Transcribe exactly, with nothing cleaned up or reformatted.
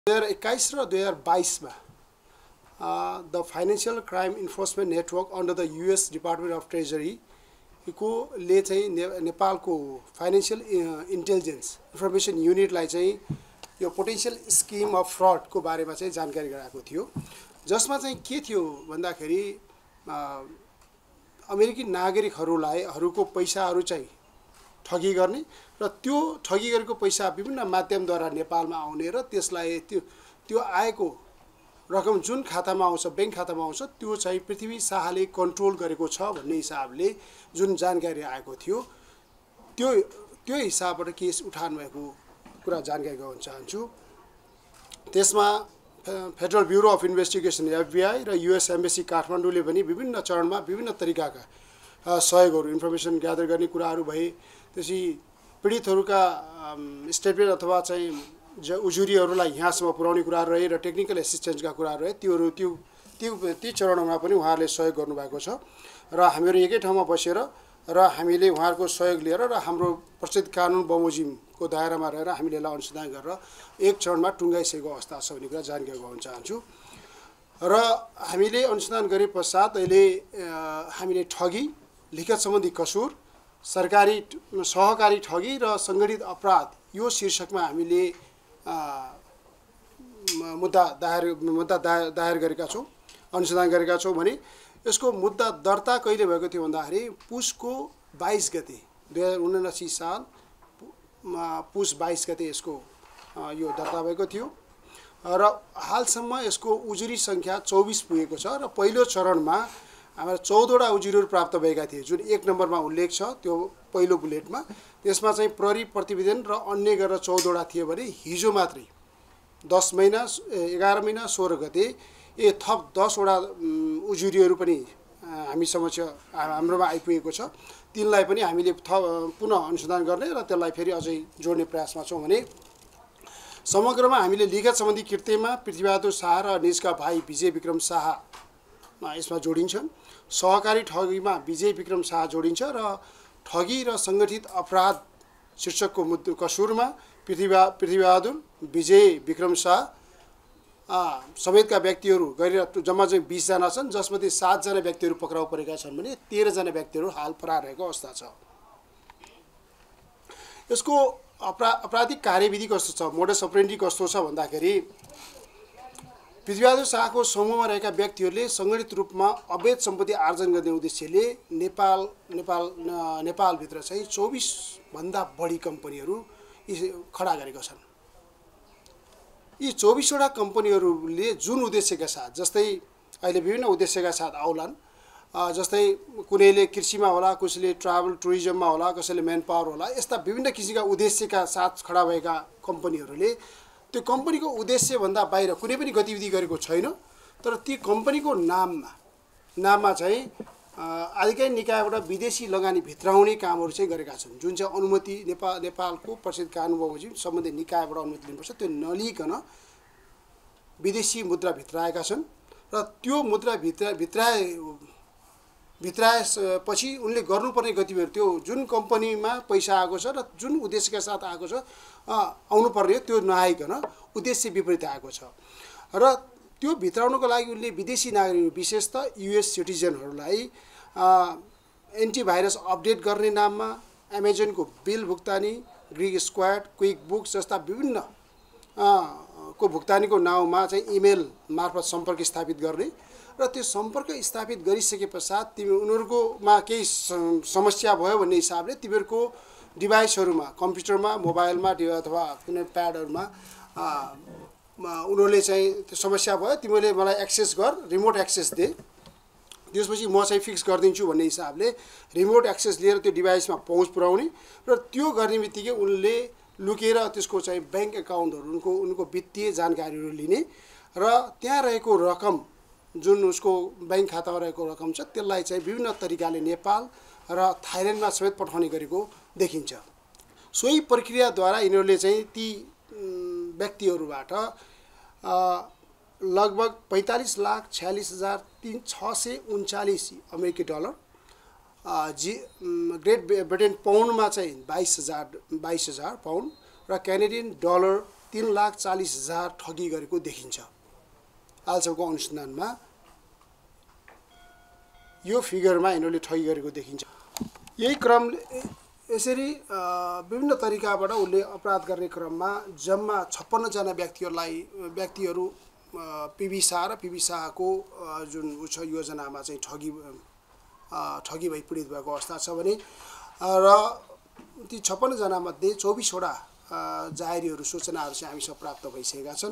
दुई हजार एक्काइस र दुई हजार बाइसमा the financial crime enforcement network under the US department of treasury को ले चाहिँ ने, नेपालको फाइनेन्शियल इन्टेलिजेन्स इन्फर्मेसन युनिटलाई चाहिँ यो पोटेन्शियल स्किम अफ फ्रडको बारेमा चाहिँ जानकारी गराएको थियो, जसमा चाहिँ के थियो भन्दाखेरि अमेरिकी नागरिकहरूलाई हरूको पैसाहरू चाहिँ ठगी गर्ने र त्यो ठगी गरेको पैसा विभिन्न माध्यमद्वारा नेपालमा आउने र त्यसलाई त्यो त्यो आएको रकम जुन खातामा आउँछ बैंक खातामा आउँछ त्यो चाहिँ पृथ्वी शाहले कन्ट्रोल गरेको छ भन्ने हिसाबले जुन जानकारी आएको थियो, त्यो त्यो हिसाबबाट केस उठान भएको कुरा जानकारी गराउन चाहन्छु। त्यसमा federal bureau of investigation FBI र युएस एम्बेसी काठमाडौँले पनि विभिन्न चरणमा विभिन्न तरिकाका सहयोगहरू इन्फर्मेसन ग्यादर गर्ने कुराहरू भए, त्यसै पीडितहरूका स्टेटमेन्ट अथवा चाहिँ उजुरीहरूलाई यहाँसम्म पुर्याउने कुराहरू रहे र टेक्निकल एसिस्टेन्सका कुराहरू रहे, त्योहरू त्यो त्यो ती चरणमा पनि उहाँहरूले सहयोग गर्नुभएको छ र हामीहरू एकै ठाउँमा बसेर र हामीले उहाँहरूको सहयोग लिएर र हाम्रो प्रचलित कानुन बमोजिमको दायरामा रहेर हामीले यसलाई अनुसन्धान गरेर एक चरणमा टुङ्गाइसकेको अवस्था छ भन्ने कुरा जानकारी गराउन चाहन्छु। र हामीले अनुसन्धान गरे पश्चात अहिले हामीले ठगी, लिखत सम्बन्धी कसुर, सरकारी सहकारी ठगी र सङ्गठित अपराध यो शीर्षकमा हामीले मुद्दा दायर मुद्दा दायर दायर गरेका छौँ, अनुसन्धान गरेका छौँ भने यसको मुद्दा दर्ता कहिले भएको थियो भन्दाखेरि पुसको बाइस गते दुई हजार उनासी साल पुस बाइस गते यसको यो दर्ता भएको थियो र हालसम्म यसको उजुरी सङ्ख्या चौबिस पुगेको छ र पहिलो चरणमा हाम्रो चौधवटा उजुरीहरू प्राप्त भएका थिए जुन एक नम्बरमा उल्लेख छ त्यो पहिलो बुलेटमा। त्यसमा चाहिँ प्रहरी प्रतिवेदन र अन्य गरेर चौधवटा थियो भने हिजो मात्रै दस महिना एघार महिना सोह्र गते ए थप दसवटा उजुरीहरू पनि हामी समक्ष हाम्रोमा आइपुगेको छ। तिनलाई पनि हामीले थप पुनः अनुसन्धान गर्ने र त्यसलाई फेरि अझै जोड्ने प्रयासमा छौँ भने समग्रमा हामीले लिखत सम्बन्धी कृत्यमा पृथ्वीबहादुर शाह र निजका भाइ विजय विक्रम शाह यसमा जोडिन्छन्, सहकारी ठगीमा विजय विक्रम शाह जोडिन्छ र ठगी र सङ्गठित अपराध शीर्षकको मुद्दा कसुरमा पृथ्वी पृथ्वीबहादुर विजय विक्रम शाह समेतका व्यक्तिहरू गरेर जम्मा चाहिँ बिसजना छन्, जसमध्ये सातजना व्यक्तिहरू पक्राउ परेका छन् भने तेह्रजना व्यक्तिहरू हाल फरार रहेको अवस्था छ। यसको अपरा आपराधिक कार्यविधि कस्तो छ, मोडस अपरेन्डी कस्तो छ भन्दाखेरि पृथ्वीबहादुर शाहको समूहमा रहेका व्यक्तिहरूले सङ्गठित रूपमा अवैध सम्पत्ति आर्जन गर्ने उद्देश्यले नेपाल नेपाल नेपालभित्र चाहिँ चौबिसभन्दा बढी कम्पनीहरू खडा गरेका छन्। यी चौबिसवटा कम्पनीहरूले जुन उद्देश्यका साथ, जस्तै अहिले विभिन्न उद्देश्यका साथ आउलान्, जस्तै कुनैले कृषिमा होला, कसैले ट्राभल टुरिज्ममा होला, कसैले म्यान पावर होला, यस्ता विभिन्न किसिमका उद्देश्यका साथ खडा भएका कम्पनीहरूले त्यो कम्पनीको उद्देश्यभन्दा बाहिर कुनै पनि गतिविधि गरेको छैन, तर ती कम्पनीको नाममा नाममा चाहिँ आधिकारिक निकायबाट विदेशी लगानी भित्राउने कामहरू चाहिँ गरेका छन्, जुन चाहिँ अनुमति नेपाल नेपालको प्रसिद्ध कानुन बमोजिम सम्बन्धित निकायबाट अनुमति लिनुपर्छ, त्यो नलिकन विदेशी मुद्रा भित्राएका छन् र त्यो मुद्रा भित्र भित्राए भित्राएपछि उनले गर्नुपर्ने गतिविधिहरू त्यो जुन कम्पनीमा पैसा आएको छ र जुन उद्देश्यका साथ आएको छ आउनुपर्ने त्यो नआइकन उद्देश्य विपरीत आएको छ र त्यो भित्राउनको लागि उनले विदेशी नागरिक विशेष त युएस सिटिजनहरूलाई एन्टिभाइरस अपडेट गर्ने नाममा एमाजोनको बिल भुक्तानी, ग्रिक स्क्वाड, क्विक बुक्स जस्ता विभिन्न को भुक्तानीको नाउँमा चाहिँ इमेल मार्फत सम्पर्क स्थापित गर्ने र त्यो सम्पर्क स्थापित गरिसके पश्चात तिमी उनीहरूकोमा केही समस्या भयो भन्ने हिसाबले तिमीहरूको डिभाइसहरूमा, कम्प्युटरमा, मोबाइलमा अथवा कुनै प्याडहरूमा उनीहरूले चाहिँ त्यो समस्या भयो, तिमीले मलाई एक्सेस गर, रिमोट एक्सेस दे, त्यसपछि म चाहिँ फिक्स गरिदिन्छु भन्ने हिसाबले रिमोट एक्सेस लिएर त्यो डिभाइसमा पहुँच पुर्याउने र त्यो गर्ने बित्तिकै उनले लुकेर त्यसको चाहिँ ब्याङ्क एकाउन्टहरू उनको उनको वित्तीय जानकारीहरू लिने र त्यहाँ रहेको रकम जुन उसको ब्याङ्क खातामा रहेको रकम छ त्यसलाई चाहिँ विभिन्न तरिकाले नेपाल र थाइल्यान्डमा समेत पठाउने गरेको देखिन्छ। सोही प्रक्रियाद्वारा यिनीहरूले चाहिँ ती व्यक्तिहरूबाट लगभग पैँतालिस लाख छयालिस हजार तिन छ सय उन्चालिस अमेरिकी डलर, जी ग्रेट ब्रिटेन पाउन्डमा चाहिँ बाइस हजार बाइस हजार पाउन्ड र क्यानेडियन डलर तीन लाख चालीस हजार ठगी गरेको देखिन्छ। आजको अनुसन्धानमा यो फिगरमा यिनीहरूले ठगी गरेको देखिन्छ। यही क्रम यसरी विभिन्न तरिकाबाट उसले अपराध गर्ने क्रममा जम्मा छप्पन्न जना व्यक्तिहरूलाई व्यक्तिहरू पीबी शाह र पीबी शाहको जुन उ छ योजनामा चाहिँ ठगी ठगी भई पीडित भएको अवस्था छ भने र ती छप्पन्न जना मध्ये चौबिसवटा जाहेरीहरू सूचनाहरू चाहिँ हामीसँग प्राप्त भइसकेका छन्।